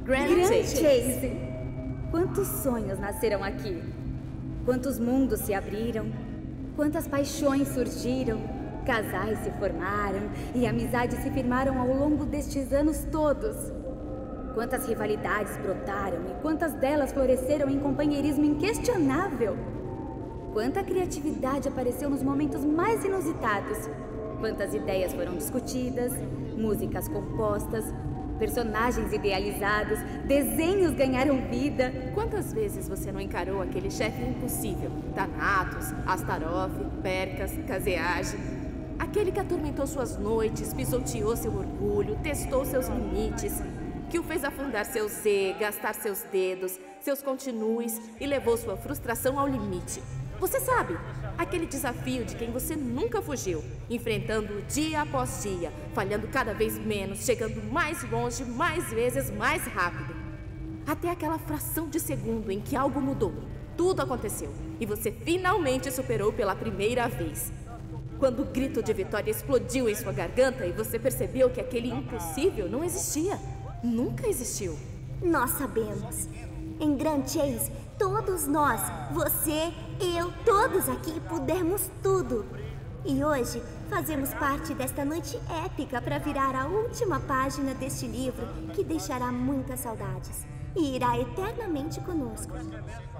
Grand Chase. Quantos sonhos nasceram aqui? Quantos mundos se abriram? Quantas paixões surgiram? Casais se formaram e amizades se firmaram ao longo destes anos todos. Quantas rivalidades brotaram e quantas delas floresceram em companheirismo inquestionável. Quanta criatividade apareceu nos momentos mais inusitados. Quantas ideias foram discutidas, músicas compostas, personagens idealizados, desenhos ganharam vida. Quantas vezes você não encarou aquele chefe impossível? Thanatos, Astaroth, Percas, Caseage. Aquele que atormentou suas noites, pisoteou seu orgulho, testou seus limites, que o fez afundar seu Z, gastar seus dedos, seus continues e levou sua frustração ao limite. Você sabe, aquele desafio de quem você nunca fugiu, enfrentando dia após dia, falhando cada vez menos, chegando mais longe, mais vezes, mais rápido. Até aquela fração de segundo em que algo mudou, tudo aconteceu e você finalmente superou pela primeira vez. Quando o grito de vitória explodiu em sua garganta e você percebeu que aquele impossível não existia, nunca existiu. Nós sabemos. Em Grand Chase, todos nós, você, eu, todos aqui pudemos tudo. E hoje fazemos parte desta noite épica para virar a última página deste livro que deixará muitas saudades e irá eternamente conosco.